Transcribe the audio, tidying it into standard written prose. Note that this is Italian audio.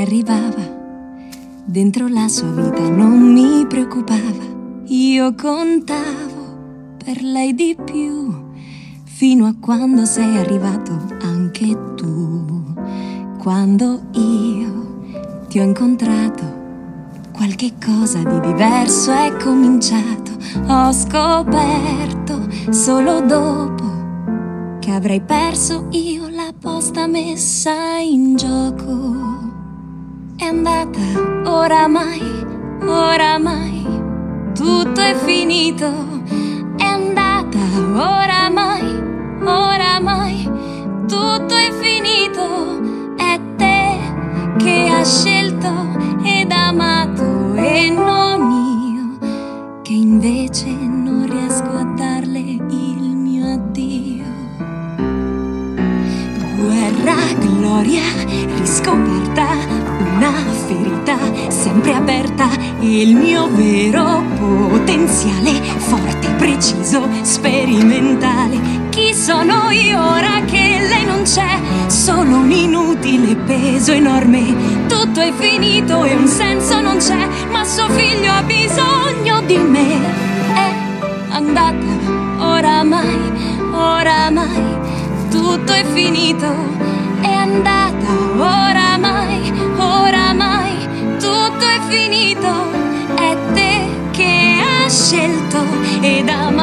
arrivava, dentro la sua vita non mi preoccupava. Io contavo per lei di più, fino a quando sei arrivato anche tu. Quando io ti ho incontrato, qualche cosa di diverso è cominciato. Ho scoperto solo dopo che avrei perso io la posta messa in gioco. È andata oramai, oramai, tutto è finito. È andata oramai, oramai, tutto è finito. È te che hai scelto ed amato e non io, che invece non riesco a darle il mio addio. Guerra, gloria, riscoperta, una ferita sempre aperta. Il mio vero potenziale, forte, preciso, sperimentale. Chi sono io ora che lei non c'è? Solo un inutile peso enorme. Tutto è finito e un senso non c'è, ma suo figlio ha bisogno di me. È andata oramai, oramai, tutto è finito. È andata oramai, oramai, tutto è finito. È te che hai scelto ed amato